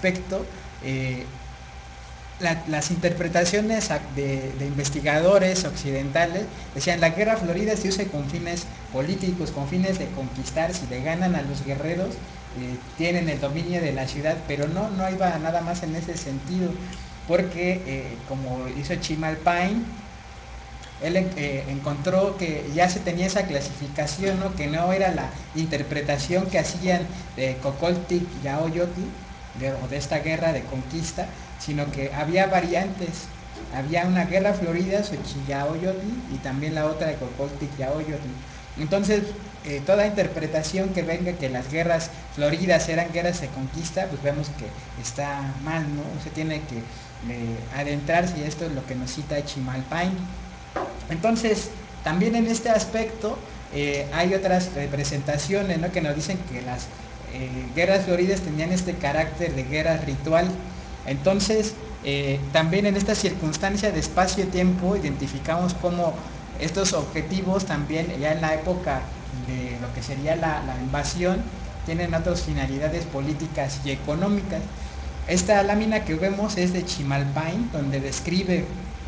aspecto, las interpretaciones de investigadores occidentales decían la guerra florida se usa con fines políticos, con fines de conquistar, si le ganan a los guerreros, tienen el dominio de la ciudad, pero no iba nada más en ese sentido, porque como hizo Chimalpain, él encontró que ya se tenía esa clasificación, ¿no? Que no era la interpretación que hacían de Cocoltic y Aoyotl, o de esta guerra de conquista, sino que había variantes. Había una guerra florida, Xochiyaoyotl, y también la otra de Cocoltic y Aoyotl. Entonces, toda interpretación que venga que las guerras floridas eran guerras de conquista, pues vemos que está mal, ¿no? Se tiene que adentrarse, y esto es lo que nos cita Chimalpain. Entonces, también en este aspecto hay otras representaciones, ¿no? Que nos dicen que las guerras floridas tenían este carácter de guerra ritual. Entonces, también en esta circunstancia de espacio-tiempo identificamos cómo estos objetivos también ya en la época de lo que sería la invasión tienen otras finalidades políticas y económicas. Esta lámina que vemos es de Chimalpain, donde describe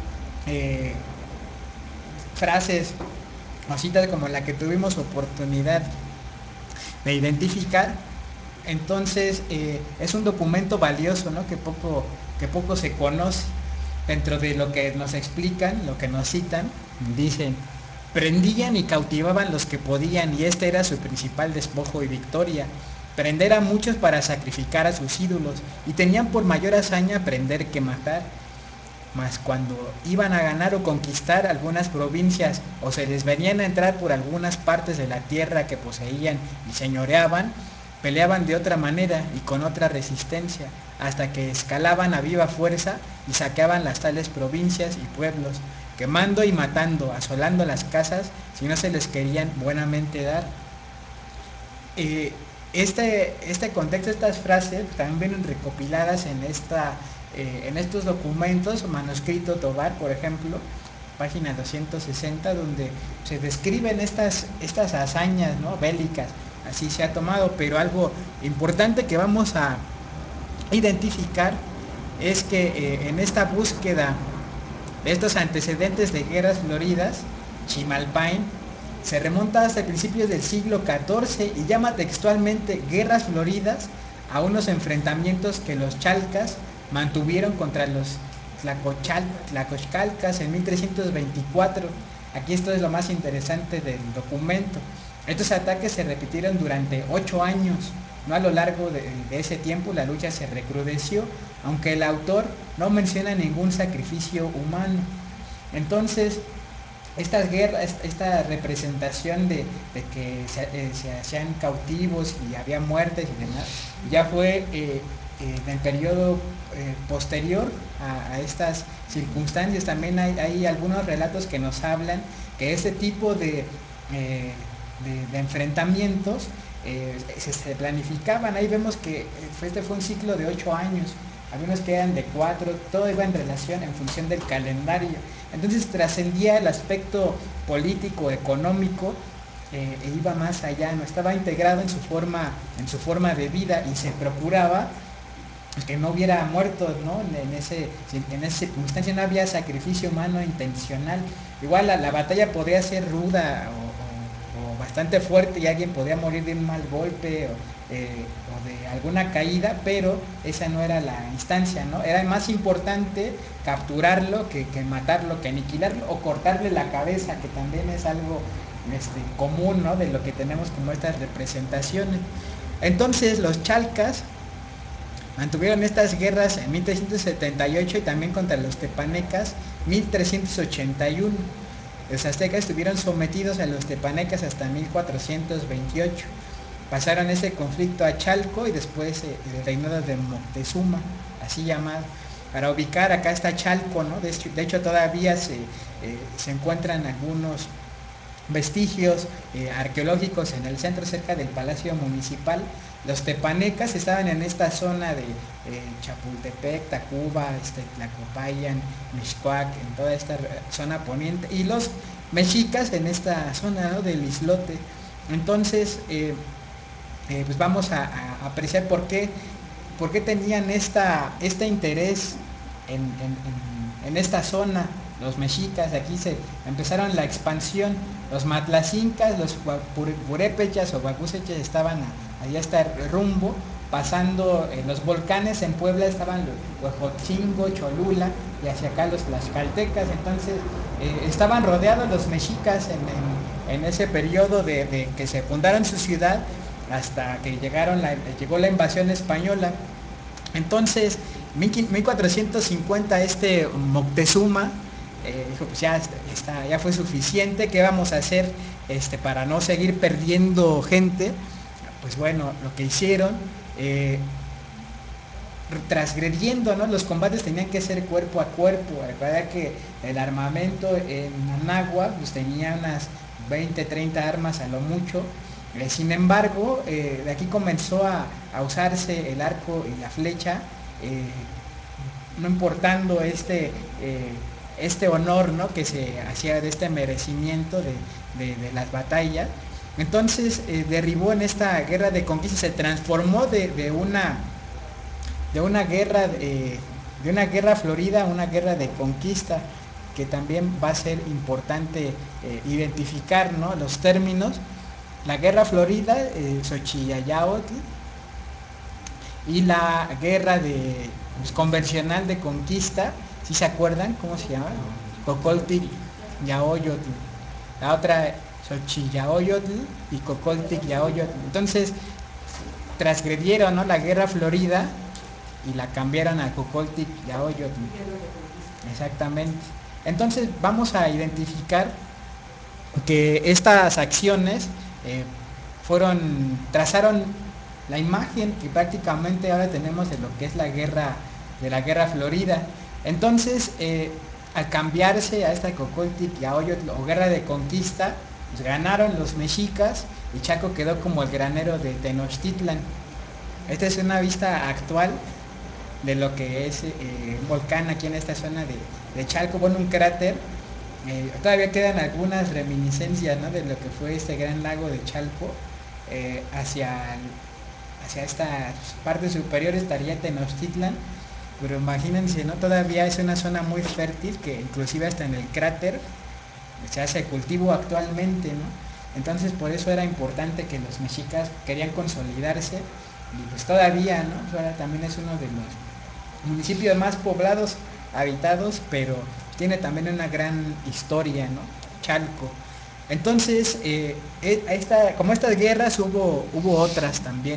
frases o citas como la que tuvimos oportunidad de identificar. Entonces es un documento valioso, ¿no? que poco se conoce. Dentro de lo que nos explican, lo que nos citan, dicen: prendían y cautivaban los que podían, y este era su principal despojo y victoria, prender a muchos para sacrificar a sus ídolos, y tenían por mayor hazaña prender que matar. Mas cuando iban a ganar o conquistar algunas provincias, o se les venían a entrar por algunas partes de la tierra que poseían y señoreaban, peleaban de otra manera y con otra resistencia, hasta que escalaban a viva fuerza y saqueaban las tales provincias y pueblos, quemando y matando, asolando las casas si no se les querían buenamente dar. Este contexto, estas frases también vienen recopiladas en estos documentos, manuscrito Tobar, por ejemplo, página 260, donde se describen estas hazañas, ¿no? Bélicas. Así se ha tomado, pero algo importante que vamos a identificar es que en esta búsqueda de estos antecedentes de guerras floridas, Chimalpain se remonta hasta principios del siglo XIV y llama textualmente guerras floridas a unos enfrentamientos que los chalcas mantuvieron contra los tlacochcalcas en 1324. Aquí esto es lo más interesante del documento. Estos ataques se repitieron durante 8 años. No a lo largo de ese tiempo la lucha se recrudeció, aunque el autor no menciona ningún sacrificio humano. Entonces, estas guerras, esta representación de que se hacían cautivos y había muertes y demás, ya fue en el periodo posterior a estas circunstancias. También hay algunos relatos que nos hablan que este tipo de enfrentamientos se planificaban. Ahí vemos que este fue un ciclo de 8 años, algunos que eran de 4, todo iba en relación, en función del calendario. Entonces trascendía el aspecto político, económico, e iba más allá, no estaba integrado en su forma de vida, y se procuraba que no hubiera muertos, ¿no? En esa circunstancia no había sacrificio humano intencional. Igual la batalla podría ser ruda o bastante fuerte, y alguien podía morir de un mal golpe o de alguna caída, pero esa no era la instancia, ¿no? Era más importante capturarlo que matarlo, que aniquilarlo o cortarle la cabeza, que también es algo común, ¿no? De lo que tenemos como estas representaciones. Entonces los chalcas mantuvieron estas guerras en 1378 y también contra los tepanecas 1381. Los aztecas estuvieron sometidos a los tepanecas hasta 1428. Pasaron ese conflicto a Chalco y después el reinado de Moctezuma, así llamado. Para ubicar, acá está Chalco, ¿no? De hecho todavía se encuentran algunos vestigios arqueológicos en el centro, cerca del Palacio Municipal. Los tepanecas estaban en esta zona de Chapultepec, Tacuba, Tlacopayan, Mixcoac, en toda esta zona poniente, y los mexicas en esta zona, ¿no? Del islote. Entonces pues vamos a apreciar por qué ¿por qué tenían este interés en esta zona? Los mexicas, aquí se empezaron la expansión. Los matlacincas, los purépechas o huacusechas estaban allá hasta el rumbo, pasando los volcanes. En Puebla estaban los Huejotzingo, Cholula, y hacia acá los tlaxcaltecas. Entonces estaban rodeados los mexicas en ese periodo de que se fundaron su ciudad hasta que llegó la invasión española. Entonces, 1450, Moctezuma dijo, pues ya fue suficiente. ¿Qué vamos a hacer para no seguir perdiendo gente? Pues bueno, lo que hicieron, transgrediendo, ¿no? Los combates tenían que ser cuerpo a cuerpo. Recuerda que el armamento en Anáhuac pues tenía unas 20, 30 armas a lo mucho. Sin embargo, de aquí comenzó a usarse el arco y la flecha, no importando este honor, ¿no?, que se hacía de este merecimiento de las batallas. Entonces derribó en esta guerra de conquista, se transformó de una guerra florida a una guerra de conquista, que también va a ser importante identificar, ¿no?, los términos. La guerra florida, Xochillayaotl, y la guerra convencional de conquista, ¿sí se acuerdan cómo se llama? Cocoltic Yaoyotl. La otra, Xochillaoyotl y Cocoltic Yaoyotl. Entonces transgredieron, ¿no?, la guerra florida y la cambiaron a Cocoltic Yaoyotl. Exactamente. Entonces vamos a identificar que estas acciones trazaron la imagen que prácticamente ahora tenemos de lo que es la guerra florida. Entonces, al cambiarse a esta Cocoltic Yaoyotl o guerra de conquista, pues ganaron los mexicas y Chaco quedó como el granero de Tenochtitlan. Esta es una vista actual de lo que es un volcán aquí en esta zona de Chalco, bueno, un cráter. Todavía quedan algunas reminiscencias, ¿no?, de lo que fue este gran lago de Chalco. Hacia esta parte superior estaría Tenochtitlan, pero imagínense, ¿no?, todavía es una zona muy fértil, que inclusive hasta en el cráter se hace cultivo actualmente, ¿no? Entonces por eso era importante que los mexicas querían consolidarse, y pues todavía, ¿no?, ahora también es uno de los municipios más poblados, habitados, pero tiene también una gran historia, ¿no?, Chalco. Entonces, como estas guerras hubo otras también,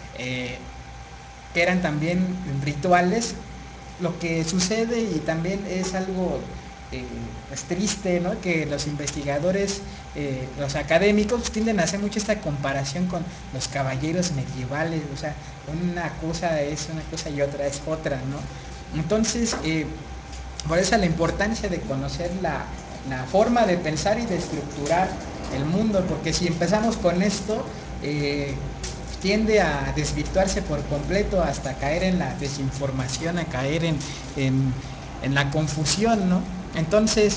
que eran también rituales. Lo que sucede, y también es algo es triste, ¿no?, que los investigadores, los académicos tienden a hacer mucho esta comparación con los caballeros medievales. O sea, una cosa es una cosa y otra es otra, ¿no? Entonces, por eso la importancia de conocer la forma de pensar y de estructurar el mundo, porque si empezamos con esto, tiende a desvirtuarse por completo hasta caer en la desinformación, a caer en la confusión, ¿no? Entonces,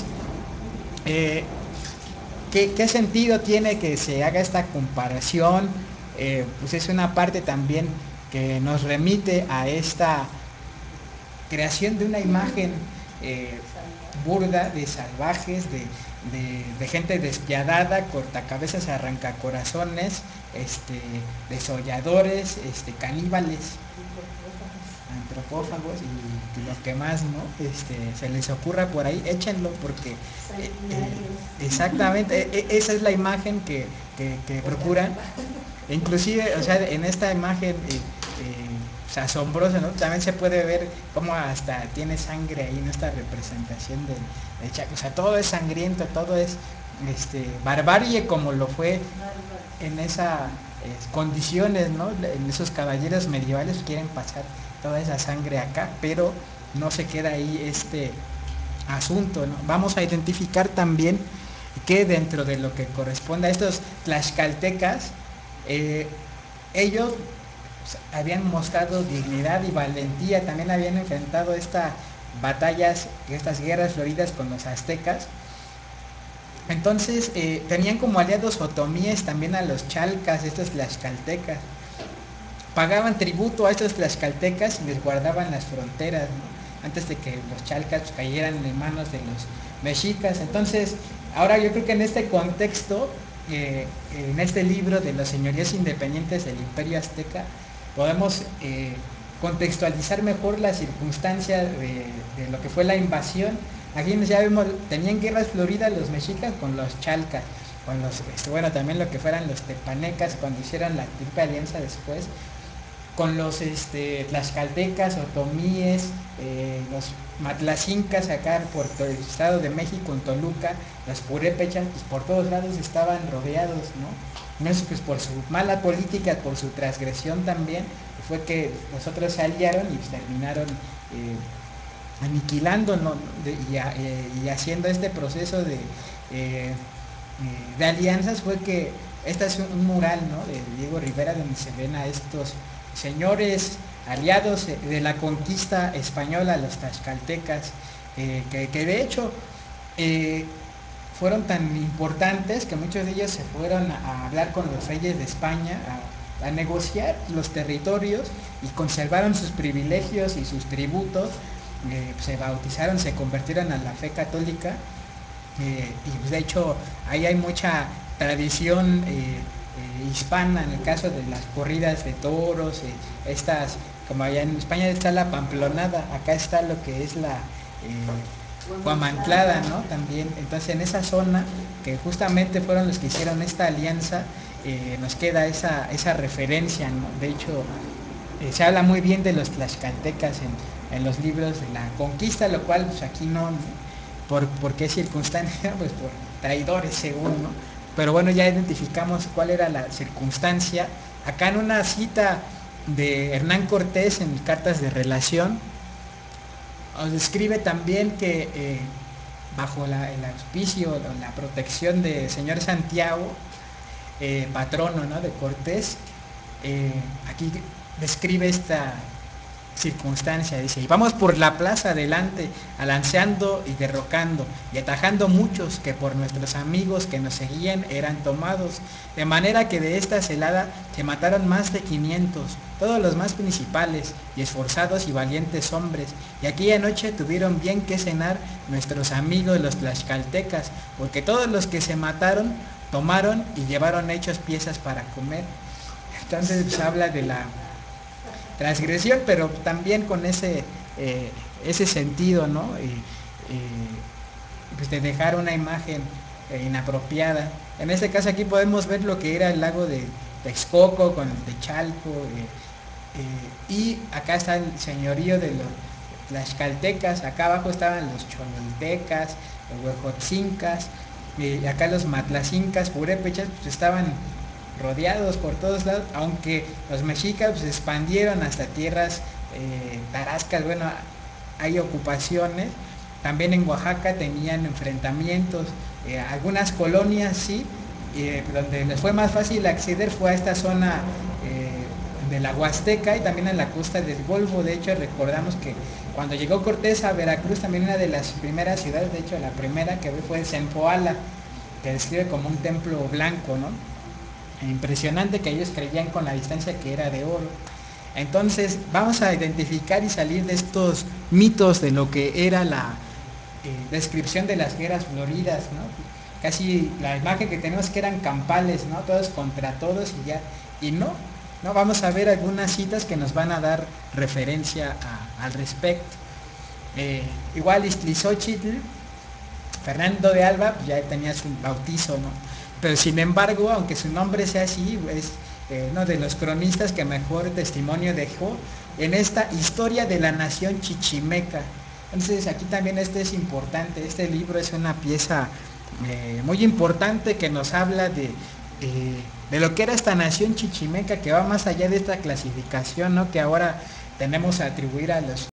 ¿qué sentido tiene que se haga esta comparación? Pues es una parte también que nos remite a esta creación de una imagen burda, de salvajes, de gente despiadada, cortacabezas, arrancacorazones, desolladores, caníbales, antropófagos y lo que más, ¿no?, se les ocurra por ahí, échenlo, porque exactamente, esa es la imagen que procuran. Inclusive, o sea, en esta imagen asombrosa, ¿no?, también se puede ver cómo hasta tiene sangre ahí, ¿no?, esta representación del Chaco. O sea, todo es sangriento, todo es barbarie, como lo fue en esas condiciones, ¿no? En esos caballeros medievales quieren pasar toda esa sangre acá, pero no se queda ahí este asunto, ¿no? Vamos a identificar también que dentro de lo que corresponde a estos tlaxcaltecas, ellos habían mostrado dignidad y valentía, también habían enfrentado estas batallas, estas guerras floridas con los aztecas. Entonces tenían como aliados otomíes también a los chalcas, estos tlaxcaltecas. pagaban tributo a estos tlaxcaltecas y les guardaban las fronteras, ¿no? Antes de que los chalcas cayeran en manos de los mexicas. Entonces, ahora yo creo que en este contexto, en este libro de los señoríos independientes del Imperio Azteca, podemos contextualizar mejor la circunstancia de lo que fue la invasión. Aquí ya vemos, tenían guerras floridas los mexicas con los chalcas, con los, bueno, también lo que fueran los tepanecas cuando hicieron la triple alianza después, con los tlaxcaltecas, otomíes, los matlacincas acá por todo el Estado de México, en Toluca, las purépechas, pues por todos lados estaban rodeados, ¿no? No es pues por su mala política, por su transgresión también, fue que los otros se aliaron y pues, terminaron aniquilando, ¿no? Y haciendo este proceso de alianzas fue que este es un mural, ¿no? De Diego Rivera donde se ven a estos señores aliados de la conquista española, los tlaxcaltecas, que de hecho fueron tan importantes que muchos de ellos se fueron a hablar con los reyes de España, a negociar los territorios y conservaron sus privilegios y sus tributos, se bautizaron, se convirtieron a la fe católica, y de hecho ahí hay mucha tradición hispana en el caso de las corridas de toros, estas, como allá en España está la pamplonada, acá está lo que es la guamantlada, ¿no? También, entonces en esa zona, que justamente fueron los que hicieron esta alianza, nos queda esa referencia, ¿no? De hecho, se habla muy bien de los tlaxcaltecas en los libros de la conquista, lo cual pues aquí no, ¿por qué circunstancia? Pues por traidores según, ¿no? Pero bueno, ya identificamos cuál era la circunstancia. Acá en una cita de Hernán Cortés en Cartas de Relación, nos describe también que bajo el auspicio, la protección del señor Santiago, patrono, ¿no? De Cortés, aquí describe esta circunstancia, dice: y vamos por la plaza adelante, alanceando y derrocando, y atajando muchos que por nuestros amigos que nos seguían eran tomados, de manera que de esta celada se mataron más de 500, todos los más principales, y esforzados y valientes hombres, y aquella noche tuvieron bien que cenar nuestros amigos los tlaxcaltecas, porque todos los que se mataron, tomaron y llevaron hechos piezas para comer. Entonces pues, habla de la transgresión, pero también con ese sentido, ¿no? Pues de dejar una imagen inapropiada. En este caso aquí podemos ver lo que era el lago de Texcoco con el de Chalco, y acá está el señorío de los tlaxcaltecas, acá abajo estaban los chololtecas, los huejotzincas, y acá los matlacincas, purépechas, pues estaban rodeados por todos lados, aunque los mexicas pues, se expandieron hasta tierras tarascas, bueno, hay ocupaciones, también en Oaxaca tenían enfrentamientos, algunas colonias sí, donde les fue más fácil acceder fue a esta zona de la Huasteca y también a la costa del Golfo. De hecho recordamos que cuando llegó Cortés a Veracruz, también una de las primeras ciudades, de hecho la primera que ve fue Zempoala, que describe como un templo blanco, ¿no? Impresionante, que ellos creían con la distancia que era de oro. Entonces vamos a identificar y salir de estos mitos de lo que era la descripción de las guerras floridas, ¿no? Casi la imagen que tenemos que eran campales, ¿no? Todos contra todos y ya, y no, vamos a ver algunas citas que nos van a dar referencia al respecto. Igual Iztlizóchitl, Fernando de Alba, pues ya tenía su bautizo, ¿no? Pero sin embargo, aunque su nombre sea así, es uno de los cronistas que mejor testimonio dejó en esta historia de la nación chichimeca. Entonces aquí también es importante, este libro es una pieza muy importante que nos habla de lo que era esta nación chichimeca, que va más allá de esta clasificación, ¿no? Que ahora tenemos a atribuir a los